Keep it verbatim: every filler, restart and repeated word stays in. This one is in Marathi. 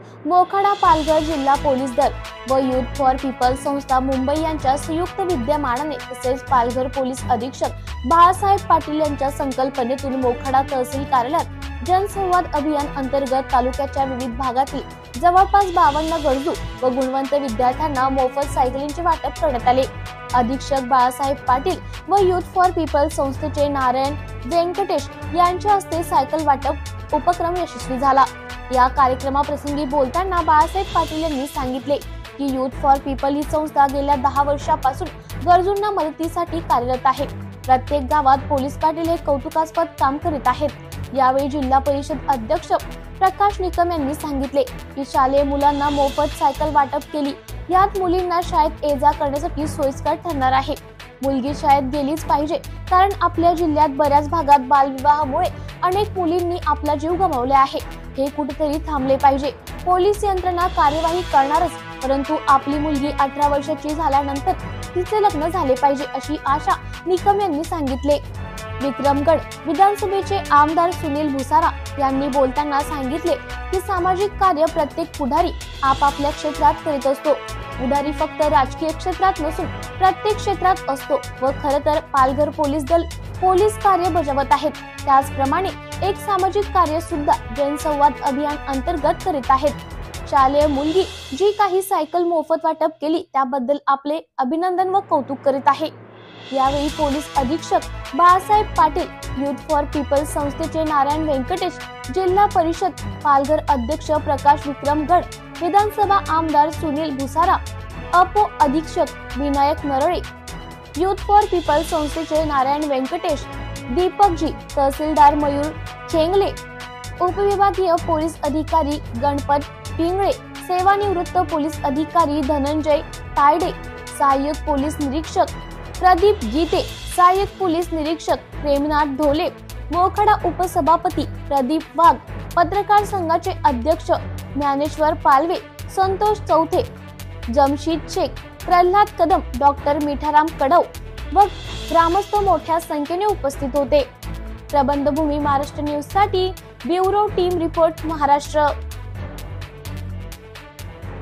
मोखाडा पालघर जिल्हा पोलीस दल व युथ फॉर पीपल संस्था मुंबई यांच्या संयुक्त विद्यमानाने तसेच पालघर पोलीस अधीक्षक बाळासाहेब पाटील यांच्या संकल्पनेतून मोखाडा तहसील कार्यालयात जनसंवाद अभियान अंतर्गत तालुक्याच्या विविध भागातील जवळपास बावन्न गरजू व गुणवंत विद्यार्थ्यांना मोफत सायकलींचे वाटप करण्यात आले। अधीक्षक बाळासाहेब पाटील व युथ फॉर पीपल संस्थेचे नारायण व्यंकटेश यांच्या हस्ते सायकल वाटप उपक्रम यशस्वी झाला। या कार्यक्रमाप्रसंगी बोलताना बाळासाहेब पाटील यांनी सांगितले की युथ फॉर पीपल ही संस्था गेल्या दहा वर्षापासून गरजूंना मदतीसाठी कार्यरत आहे। प्रत्येक गावात पोलीस पाटील हे कौतुकास्पद काम करीत आहेत। यावेळी जिल्हा परिषद अध्यक्ष प्रकाश निकम यांनी सांगितले की शालेय मुलांना मोफत सायकल वाटप केली। यात मुलींना शाळेत ये जा करण्यासाठी सोयीस्कर ठरणार आहे। मुलगी शाळेत गेलीच पाहिजे, कारण आपल्या जिल्ह्यात बऱ्याच भागात बालविवाहामुळे अनेक मुलींनी आपला जीव गमावला आहे। हे कुठेतरी थांबले पाहिजे। पोलीस यंत्रणा कार्यवाही करणारच, परंतु आपली मुलगी अठरा वर्षाची झाल्यानंतर तिचे लग्न झाले पाहिजे अशी आशा निकम यांनी सांगितले। विक्रमगड विधानसभेचे आमदार सुनील भुसारा यांनी बोलताना सांगितले की सामाजिक कार्य प्रत्येक पुढारी आपापल्या क्षेत्रात करीत असतो। पुढारी फक्त राजकीय क्षेत्रात नसून प्रत्येक क्षेत्रात असतो व खरं तर पालघर पोलीस दल पोलीस कार्य बजावत आहेत। त्याचप्रमाणे एक सामाजिक कार्य सुद्धा जनसंवाद अभियान अंतर्गत करीत आहेत। शालेय मुलगी जी काही सायकल मोफत वाटप केली त्याबद्दल आपले अभिनंदन व कौतुक करीत आहे। यावेळी पोलीस अधीक्षक Balasaheb Patil, youth for people संस्थेचे नारायण व्यंकटेश, जिल्हा परिषद पालघर अध्यक्ष प्रकाश विक्रमगड, विधानसभा आमदार सुनील भुसारा, अपो अधीक्षक Vinayak Narale, youth for people संस्थेचे नारायण व्यंकटेश, दीपकजी, तहसीलदार मयूर चेंगले, उपविभागीय पोलीस अधिकारी गणपत पिंगळे, सेवानिवृत्त पोलीस अधिकारी धनंजय तायडे, सहाय्यक पोलीस निरीक्षक प्रदीप गीते, सहाय्यक पोलीस निरीक्षक प्रेमनाथ ढोले, मोखाडा उपसभापती प्रदीप वाघ, पत्रकार संघाचे अध्यक्ष ज्ञानेश्वर पालवे, संतोष चौथे, जमशीद शेख, प्रल्हाद कदम, डॉक्टर मिठाराम कडव व ग्रामस्थ मोठ्या संख्येने उपस्थित होते। प्रबंधभूमी महाराष्ट्र न्यूज साठी ब्युरो टीम रिपोर्ट महाराष्ट्र।